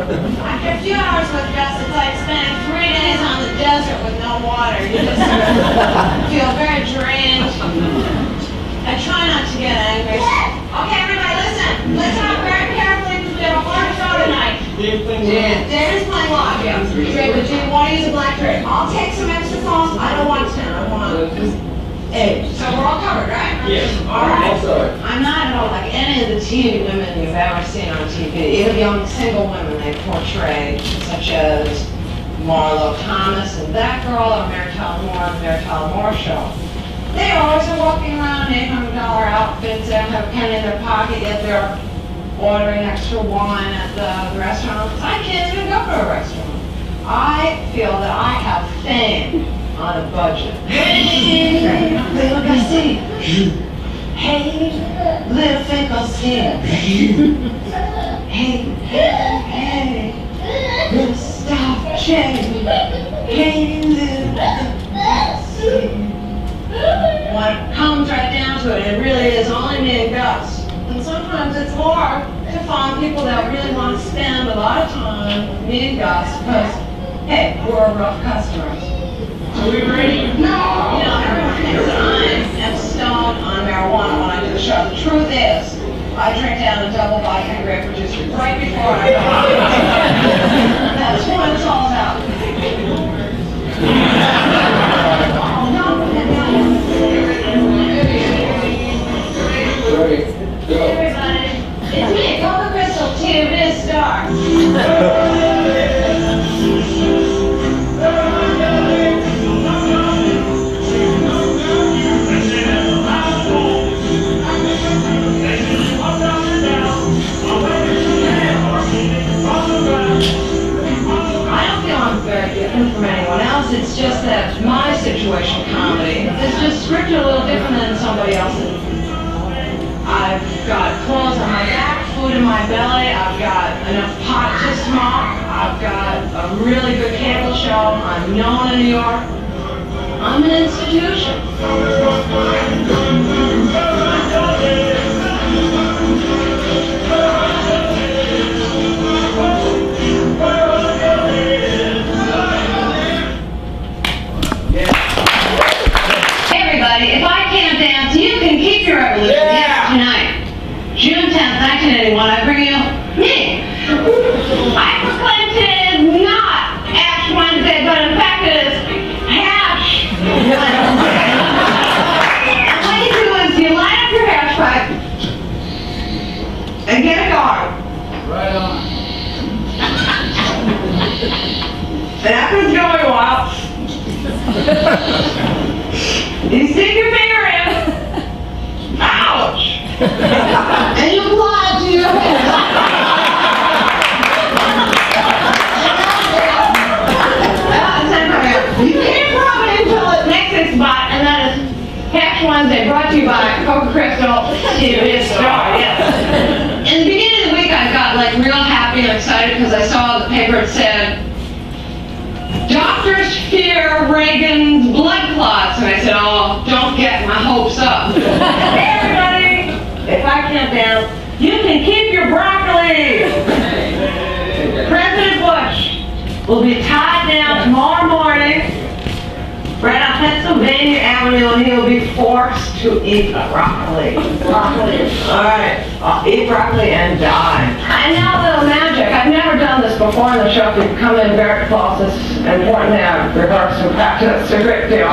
After a few hours with Gus, it's like spending 3 days on the desert with no water. You just feel very drained. I try not to get angry. Okay, everybody, listen. Listen up very carefully because we have a hard show tonight. David's playing live. Yeah. Great, but do you want to use a black drink? I'll take some extra phones. I don't want 10. I want 8. So we're all covered, right? Yes. All right. I'm not at all like any of the TV women you've ever seen on TV. Even young single women they portray, such as Marlo Thomas and that girl, or Mary Tyler Moore and Mary Tyler Moore show. They always are walking around in $800 outfits. They don't have a penny in their pocket, yet they're ordering extra wine at the restaurant. I can't even go to a restaurant. I feel that I have fame on a budget. Hey, little Gussie. Hey, little Finkelstein. Hey, little Stop J. Hey, little Gussie. When it comes right down to it, it really is only me and Gus. And sometimes it's more to find people that really want to spend a lot of time with me and Gus because, hey, we're rough customers. Are we ready? No! You know, everyone thinks that I am stoned on marijuana when I do the show. The truth is, I drink down a double vodka and grapefruit juice right before I go. That's what it's all about. Everybody, it's me, Coca Crystal, TV star. I don't feel I'm very different from anyone else. It's just that my situation comedy is just scripted a little different than somebody else's. I've got clothes on my back, food in my belly, I've got enough pot to smoke, I've got a really good cable show, I'm known in New York. I'm an institution. Hey everybody, if I can't dance, you can keep your revolution. Tonight, June 10th, 1981, I bring you me. I proclaim today is not Ash Wednesday, but in fact it is Hash Wednesday. And what you do is you line up your hash pipe and get a guard. Right on. And after it's going a while, you stick your finger in. Ouch! And you apply it to your head. You can't rub it until it makes its spot, and that is Hash Wednesday, brought to you by Coca Crystal TV star. Yes. In the beginning of the week, I got like real happy and excited because I saw the paper that said, "Doctors fear Reagan's blood clots," and I said, "Oh, don't get my hopes up." Hey everybody, if I can't dance, you can keep your broccoli. President Bush will be tied down tomorrow morning right on Pennsylvania Avenue, and he will be forced to eat broccoli. Broccoli. All right, I'll eat broccoli and die. And now a little magic. I've never done this before in the show. If you come in very close, it's important to have reverse and practice. It's a great deal.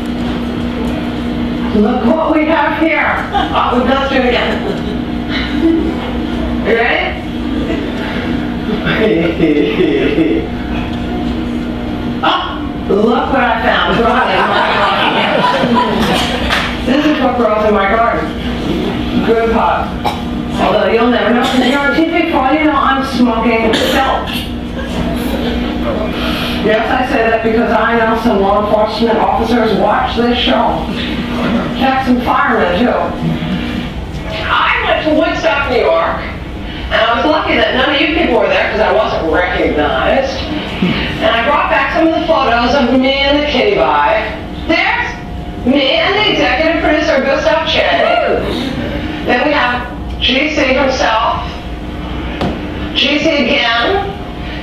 Look what we have here. Oh, let's do it again. You ready? Oh, look what I found. This is what grows in my garden. Good pot. Although you'll never know because you're on TV. For all you know, I'm smoking felt. Yes, I say that because I know some law enforcement officers watch this show. Check some firemen too. I went to Woodstock, New York, and I was lucky that none of you people were there because I wasn't recognized. And I brought back some of the photos of me and the kitty vibe. There's me and the executive producer, Gustav Che. Then we have GC himself, GC again,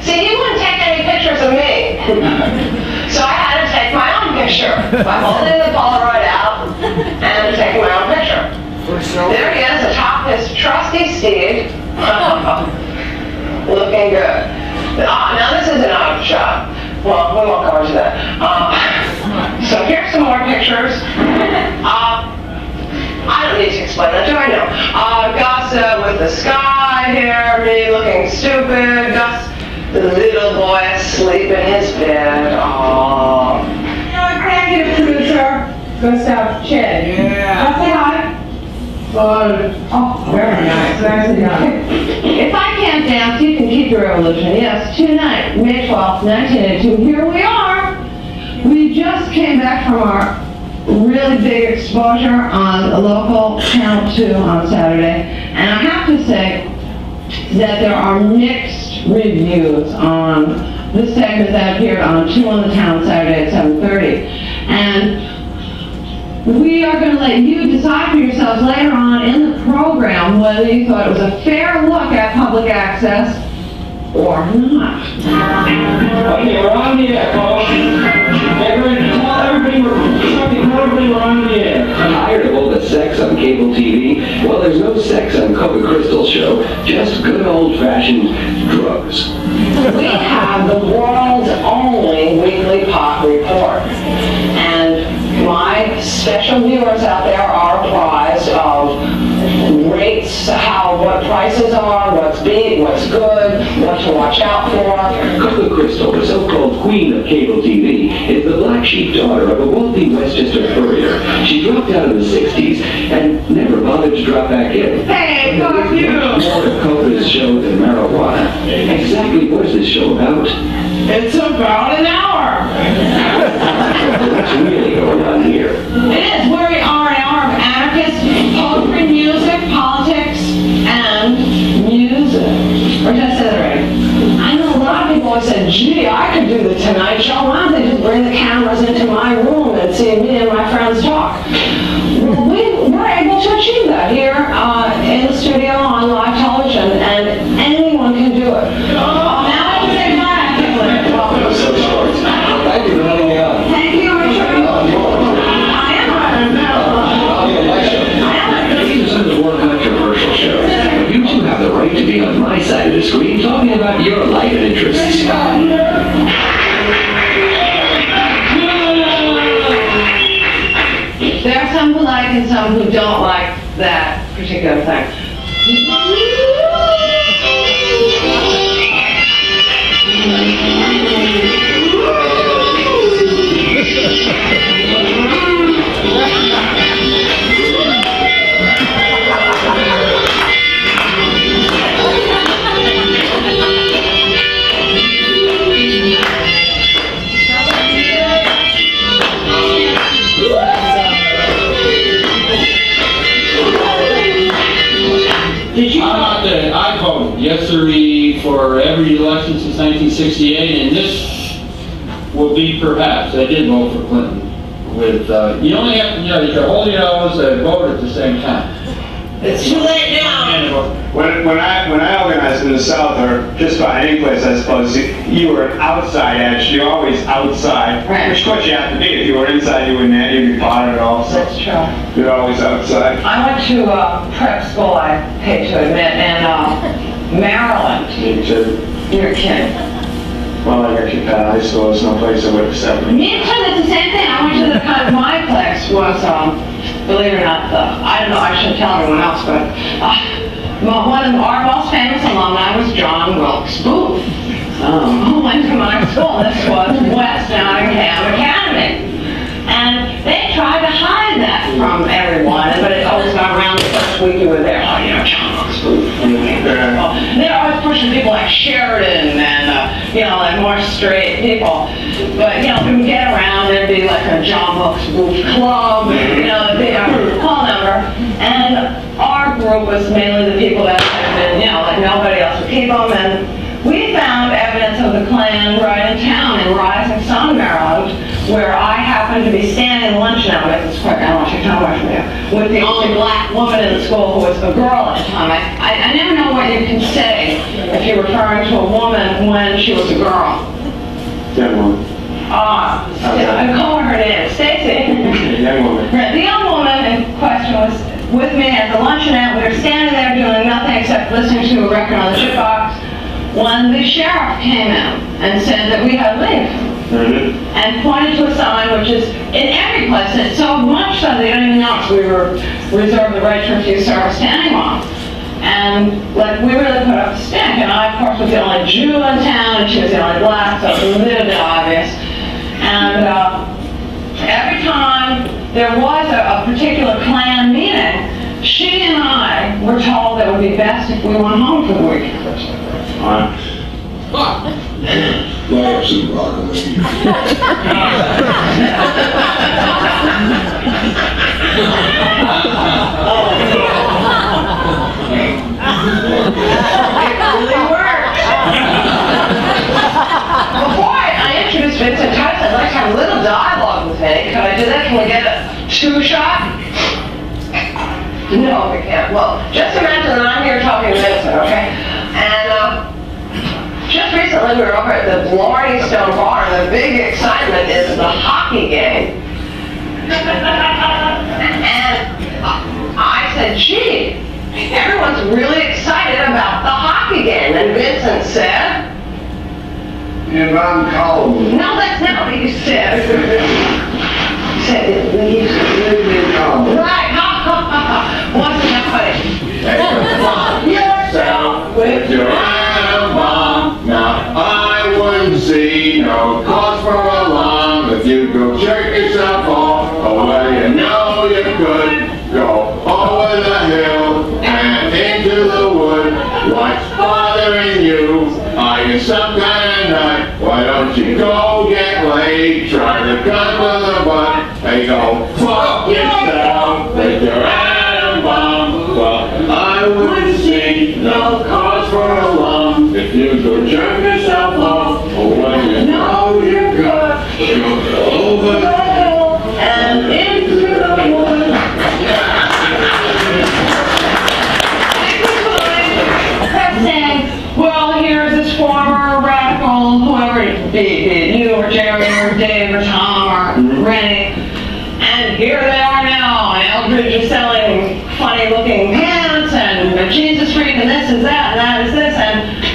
So I had to take my own picture by holding the Polaroid out and taking my own picture. There he is atop his trusty steed, looking good. Now this is an out shot. Well, we won't go into that. So here's some more pictures. I don't need to explain that, do I? No. Gus with the sky here, me looking stupid. Gus, the little boy asleep in his bed. Aww. Our executive producer, Gustav Chin. Yeah. Say hi. Good. Oh, very nice. Nicely done. If I can't dance, you can keep your revolution. Yes, tonight, May 12th, 1982. Here we are. We just came back from our really big exposure on the local Channel 2 on Saturday, and I have to say that there are mixed reviews on this segment that appeared on 2 on the Town Saturday at 7:30, and we are going to let you decide for yourselves later on in the program whether you thought it was a fair look at public access or not. Okay, we're on the air, folks. Tell everybody we're on the air. Tired of all the sex on cable TV? Well, there's no sex on Coca Crystal show, just good old-fashioned drugs. We have the world's only weekly pot report. And my special viewers out there are apprised of rates, what prices are, what's big, what's good, what to watch out for. Coca Crystal, the so-called queen of cable TV, is the black sheep daughter of a wealthy Westchester furrier. She dropped out in the 60s and never bothered to drop back in. Hey, fuck you! More to Coca's show than marijuana. Exactly what is this show about? It's about an hour. What's really going on here? It is. We are an hour of anarchist poetry, music, politics, and music. Or did I say that right? I know a lot of people have said, gee, I could do the Tonight Show. Why don't they just bring the cameras into my room and see me and my friends talk? Well, we're able to achieve that here in the studio on live television, and anyone can do it. Now I can say hi. I'm so short. Thank you for letting me on. Thank you, Richard. I am This isn't a more controversial show. You two have the right to be on my side of the screen talking about your life and interests. There are some who like and some who don't like that particular thing. I voted yes sirree for every election since 1968, and this will be perhaps. I did vote for Clinton. With you only have you can hold your nose and vote at the same time. It's too late now. When I organized in the South, or just about any place, I suppose, you were an outside edge. You're always outside, right. Which what you have to be. If you were inside, you wouldn't be potted at all. So That's true. you're always outside. I went to prep school, I hate to admit, in Maryland. Me too. You're kidding. Well, I got kicked out of high school. There's no place I would have stepped. Me too, that's the same thing. I went to my place was, believe it or not, I don't know, I shouldn't tell everyone else, but one of our most famous alumni was John Wilkes Booth, who went to my school. This was West Nottingham Academy. And they tried to hide that from everyone, but it always got around the first week you were there. Oh, John Wilkes Booth. They're always pushing people like Sheridan and, like more straight people. But, if we get around, there'd be like a John Wilkes Booth club, the big call number. And our group was mainly the people that had been, like nobody else would keep them. And we found evidence of the Klan right in town in Rising Sun, Maryland, where I happened to be standing lunch now, make this quick, I don't want to take time away from you, with the only black woman in the school who was a girl at the time. I never know what you can say if you're referring to a woman when she was a girl. Young woman. I call her name, Stacy. Young woman. The young woman in question was with me at the luncheonette. We were standing there doing nothing except listening to a record on the jukebox when the sheriff came in and said that we had to leave. And pointed to a sign which is in every place, and it's so much so they don't even know we were reserved the right to refuse service to anyone. And like we really put up a stink, and I of course was the only Jew in town, and she was the only black, so it was a little bit obvious. And every time there was a particular Klan meeting, she and I were told that it would be best if we went home for the weekend. Love some broccoli. It really worked. Before I introduced Vincent Tice, I'd like to have a little dialogue with me. Can I do that? Can we get a two-shot? No, we can't. Well, just imagine that I'm here talking to Vincent, okay? And just recently we were over at the Lordy Stone Bar, and the big excitement is the hockey game. And I said, gee, everyone's really excited about the hockey game. And Vincent said, And I'm cold. no, that's not what you said. You said it leaves right. Wasn't that funny? Yourself with your atom bomb. Now I wouldn't see no cause for alarm if you go jerk yourself off. Oh, well, you know you could go over the hill and into the wood. What's bothering you? Are you some kind of nut? Why don't you go get laid? Try to cut with a butt. They go, fuck yourself with your atom bomb. Well, I wouldn't see no cause for alarm if you go jerk yourself off. Oh, well, you know you're good. Go over the hill and into the wood. Saying, well, here's this former radical, whoever it be, you or Jerry or Dave or Tom or Rennie, and here they are now, and Eldridge is selling funny-looking pants, and Jesus Freak, and this is that, and that is this, and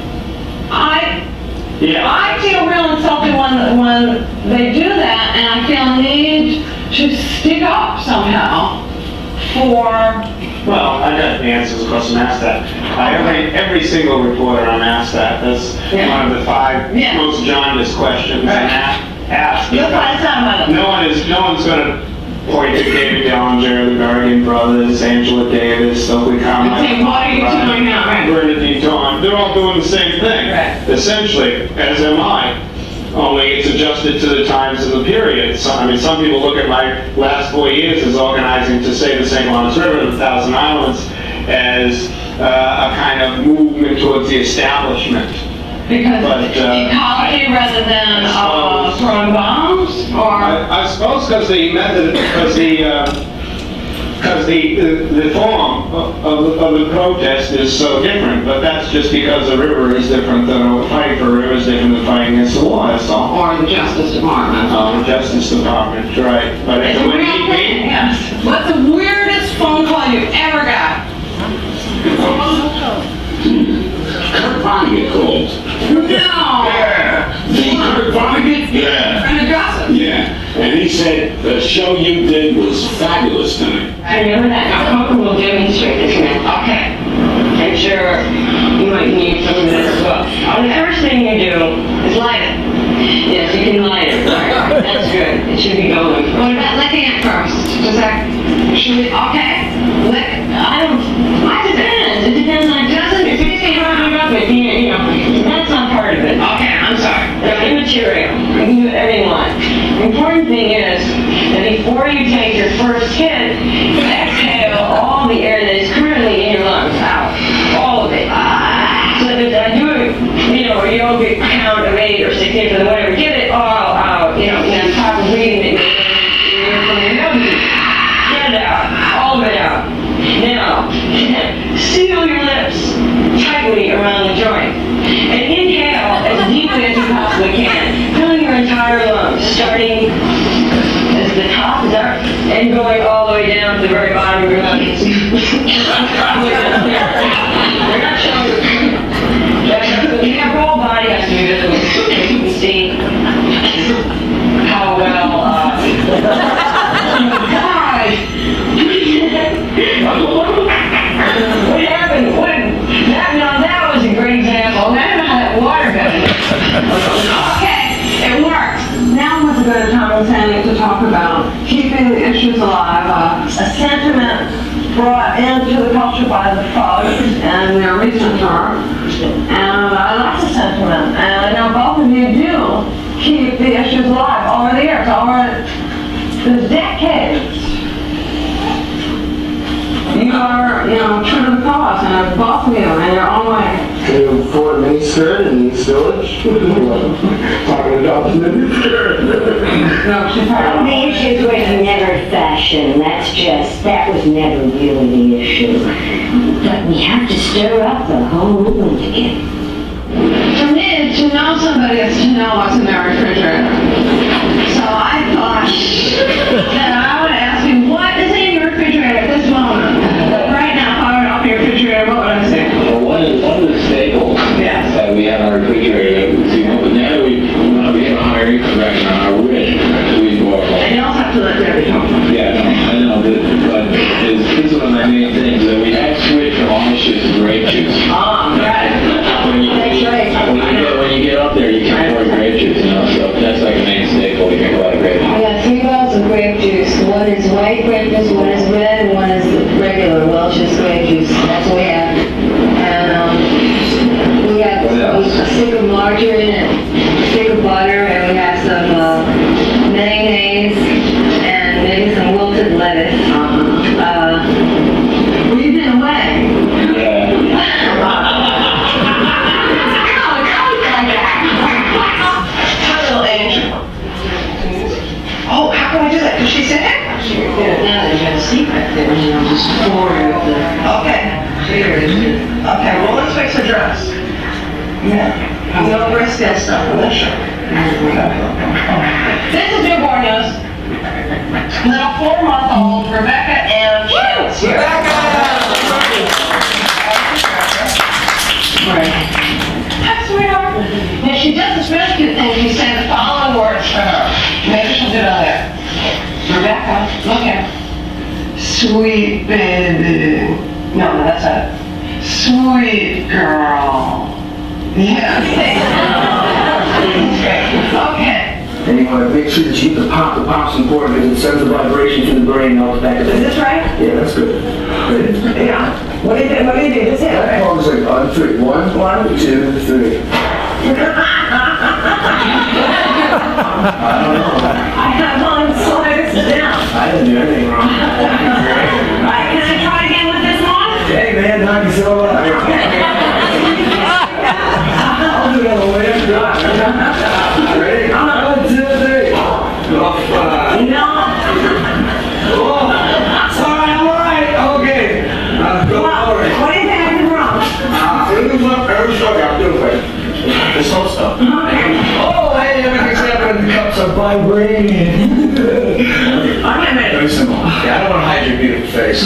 I feel real insulted when they do that, and I feel a need to stick up somehow for... Well, I got the answers, of course, I'm asked that. Every single reporter I'm asked that. That's one of the five most jaundiced questions I'm asked. You'll find some. No one's going to point to David Dellinger, the Gargan brothers, Angela Davis, Stokely Carmichael. Say, what are you doing now? Bernadine Torn. They're all doing the same thing, essentially, as am I. Only it's adjusted to the times and the period. Some people look at my last 4 years as organizing to save the St. Lawrence River and the Thousand Islands as a kind of movement towards the establishment. Because ecology rather than throwing bombs, or I suppose because the form of the protest is so different, but that's just because the river is different than fighting for a river is different than fighting against the law, that's all. or the Justice Department. The Justice Department, right. But It's a real thing, yes. What's the weirdest phone call you've ever got? Kurt Vonnegut called. No! Yeah. The Kurt Vonnegut? Yeah. Friend of gossip. Yeah. And he said, the show you did was fabulous tonight. I remember that. Now, Coca will demonstrate this minute. Okay. I'm sure you might need some of this as well. The first thing you do is light it. Yes, you can light it. Right. That's good. It should be going. What about licking it first? Does that, should we, okay? Lick, it depends. It depends on a dozen. If you say hard up it, you know, that's not part of it. Okay, I'm sorry. They're immaterial. You can do whatever you want. The important thing is that before you take your first hit, exhale all the air that is currently in your lungs out. All of it. So that I do it, a yogic count of 8 or 16 or whatever, get it all out, on top of reading it. Get it out. All of it out. Now, seal your lips tightly around the joint. And inhale as deeply as you possibly can. And going all the way down to the very bottom of your lungs. We're not showing you. You have your whole body has to be visible. You can see how well, God! What happened? That was a great example. Imagine how that water got in. Okay, it worked. Now was a good time, Sandy, to talk about keeping the issues alive. A sentiment brought into the culture by the Fugs and their recent work. And I like the sentiment. And I know both of you do keep the issues alive over the years, over the decades. You are, true to the cause, and both of you in your own way. Can you afford a miniskirt in East Village? Talking about the miniskirt. No, she's The issues was never fashion. That was never really the issue. But we have to stir up the whole movement again. For me, to know somebody is to know what's in their refrigerator. So I thought that I would ask you, what is in your refrigerator at this moment? Right now, if I were to open your refrigerator, what would I say? Well, one of the staples that we have in our refrigerator, now that we have a higher income bracket on our wish, we more. And you also have to let Debbie talk. Yeah, no, I know, but this is one of my main things, that we have switched from orange juice to grape juice. Right. When you get up there, you can't pour grape juice, so that's like a main staple. We drink a lot of grape juice. I got 3 bottles of grape juice. One is white grape juice, one is red, and one is regular Welch's grape juice. That's what we have. And we got a stick of margarine and a stick of butter, and we have some mayonnaise and maybe some wilted lettuce. We've been away. Yeah. Oh, how can I do that? Can she say it? Now they have a secret there, just pour it the... Okay. Okay, well, let's fix her dress. Yeah. No risky stuff on this show. This is newborn news. Little 4-month-old Rebecca and Chance here. Rebecca! That's sweetheart. Now, she does this really cute thing. You say the following words for her. Maybe she'll do it on there. Rebecca, look at her. Sweet baby. No, that's it. Sweet girl. Yeah. Okay. And you want to make sure that you keep the pop's important because it sends a vibration to the brain and all the back of Is this right? Yeah, that's good. Good. Yeah. What do you do? Just hit it, right? It's like on 3. 1, 2, 3. I don't know. I have on slides down. I didn't do anything wrong. Alright, can I try again with this one? Hey man, knock yourself out. I'll do another way after that. Ready? 1, 2, 3. No. Alright, okay. Go for it. What do you think I did wrong? This whole stuff. Oh, hey, everything's happening. The cups are vibrating. Okay, Very simple. Yeah, I don't want to hide your beautiful face.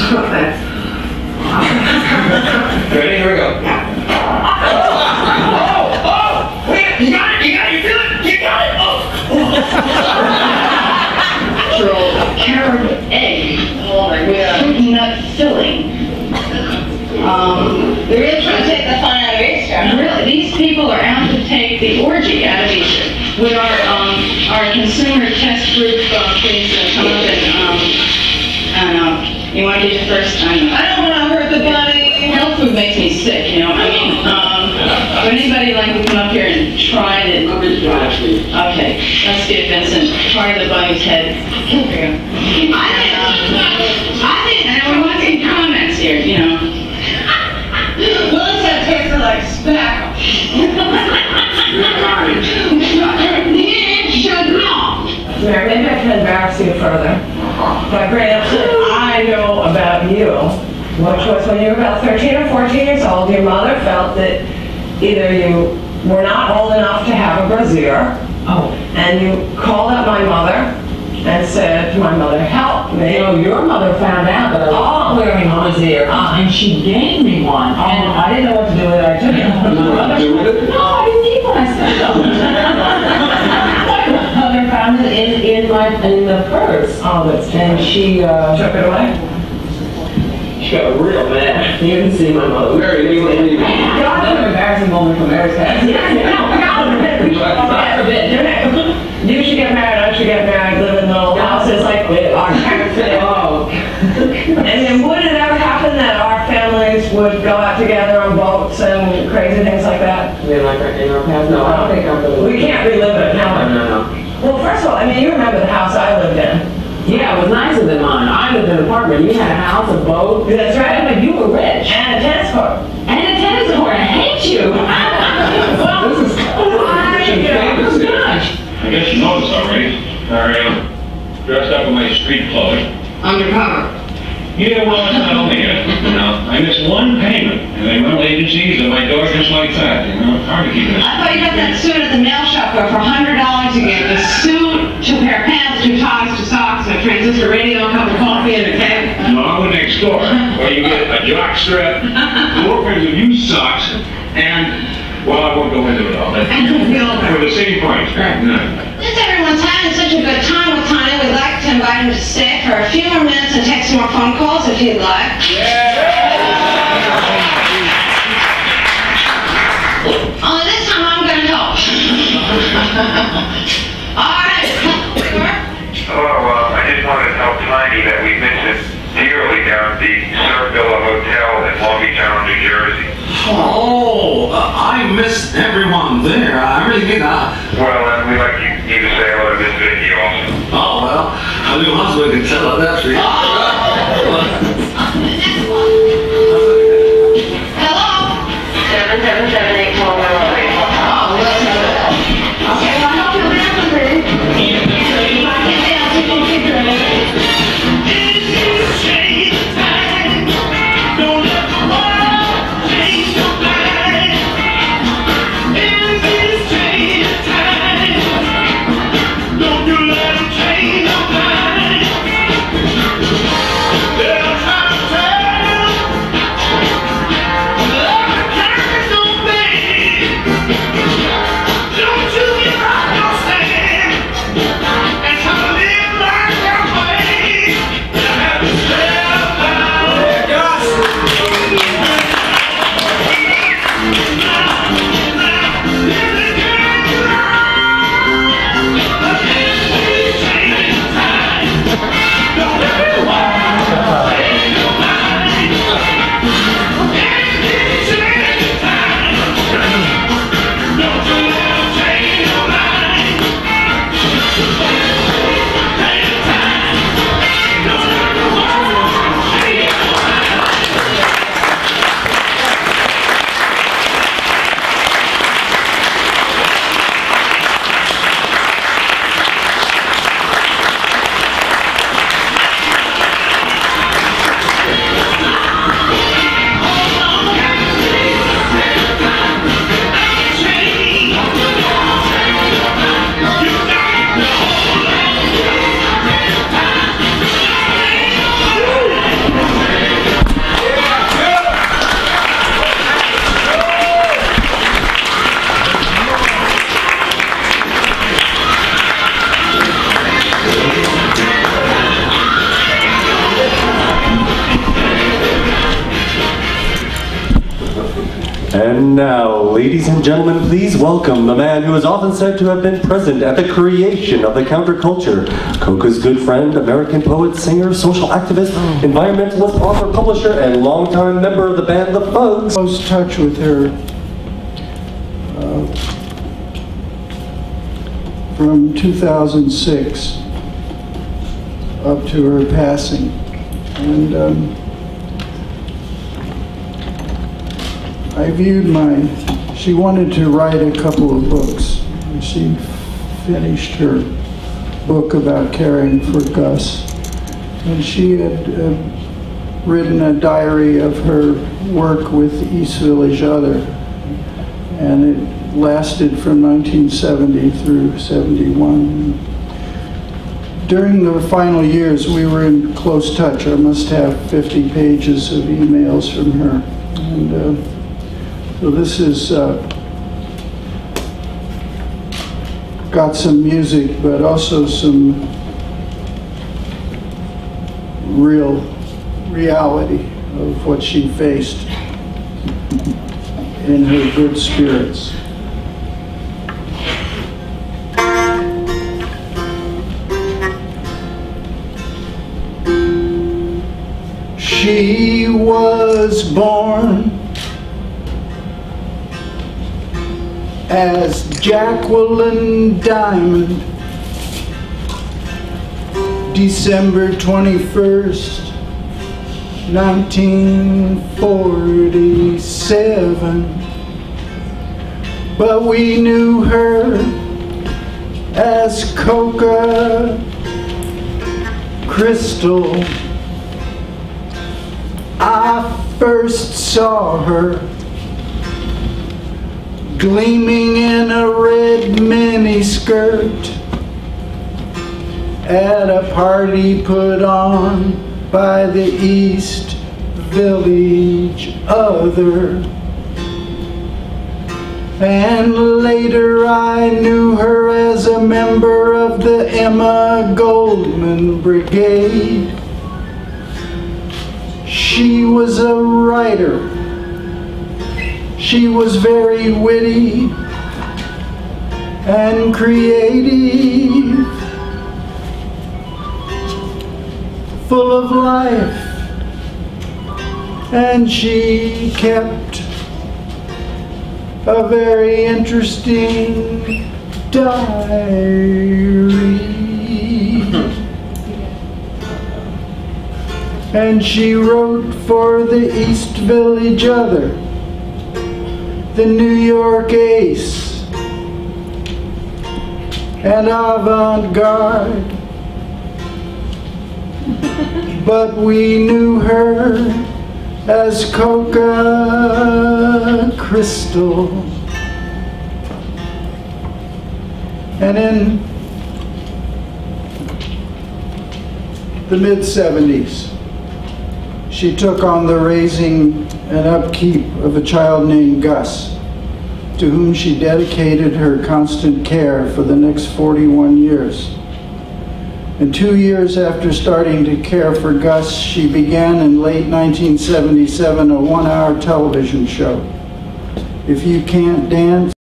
Ready? Here we go. Wait, you got it, you feel it, you got it. So, carrot egg with nut filling. They're really trying to take the fun out of Easter. Really, these people are out to take the orgy out of Easter. Would our consumer test group please come up and, I don't know, you want to do the first? I don't want to hurt the bunny. Health food makes me sick, would anybody like to come up here and try the... Okay, let's get Vincent. Try the bunny's head. Here we go. I think, And we want some comments here, well, this had tasted like spackle. You should know. Mary, maybe I can embarrass you further by bringing up something I know about you, which was when you were about 13 or 14 years old, your mother felt that either you were not old enough to have a brassiere, and you called up my mother and said to my mother, help, So your mother found out that I was wearing was there, and she gave me one, and I didn't know what to do with it. I took it. No, I didn't need one. I said no. Mother found it in the purse. Oh, that's and she took it away. She got real mad. You can see my mother. Very easily. God, an embarrassing moment from Mary's past. You should get married, I should get married, live in little houses like our parents did. Oh. And then would it ever happen that our families would go out together on boats and crazy things like that? I mean, like in our past? No, I don't think I'm really... We can't relive it now. No. Well, first of all, I mean, you remember the house I lived in. Yeah, it was nicer than mine. I lived in an apartment. You had a house, a boat. That's right. But you were rich. And a tennis court. And a tennis court. I hate you. Well, this is... gosh. I guess you noticed already. I'm dressed up in my street clothes. Undercover. Yeah, well, it's not only it. I missed one payment, and they rental agencies at my door just like that. It's hard to keep this. I thought you got that suit at the nail shop where for $100 you get a suit, 2 pair of pants, 2 ties, 2 socks, a transistor radio, a cup of coffee, and a cake. No, I went next door, where you get a jock strap, 4 pairs of used socks, and, well, I won't go into it all. For the same price. Right. Since everyone's having such a good time with Tony, we'd like to invite him to stay for a few more minutes and take some more phone calls if you'd like. Only this time I'm going to help. All right. Hello, I just wanted to tell Tiny that we miss him dearly down at the Surf Villa Hotel in Long Beach Island, New Jersey. Oh, I miss everyone there. I really mean that. Well, we'd like you to say hello to Miss Vicky also. Oh, well, I mean, once we can tell her that for you. Hello? 777-841. Oh, well, that's not bad. Okay, well, I hope you'll be able to. And now, ladies and gentlemen, please welcome the man who is often said to have been present at the creation of the counterculture, Coca's good friend, American poet, singer, social activist, environmentalist, author, publisher, and longtime member of the band The Fugs. I lost touch with her from 2006 up to her passing. And I viewed she wanted to write a couple of books. She finished her book about caring for Gus. And she had written a diary of her work with East Village Other. And it lasted from 1970 through 71. during the final years, we were in close touch. I must have 50 pages of emails from her. And so this is got some music, but also some reality of what she faced in her good spirits. She was born as Jacqueline Diamond, December 21st, 1947. But we knew her as Coca Crystal. I first saw her gleaming in a red miniskirt at a party put on by the East Village Other. And later I knew her as a member of the Emma Goldman Brigade. She was a writer. She was very witty and creative, full of life, and she kept a very interesting diary. And she wrote for the East Village Other, the New York Ace, and Avant-Garde. But we knew her as Coca Crystal. And in the mid-70s, she took on the raising and upkeep of a child named Gus, to whom she dedicated her constant care for the next 41 years. And 2 years after starting to care for Gus, she began in late 1977 a one-hour television show, If You Can't Dance,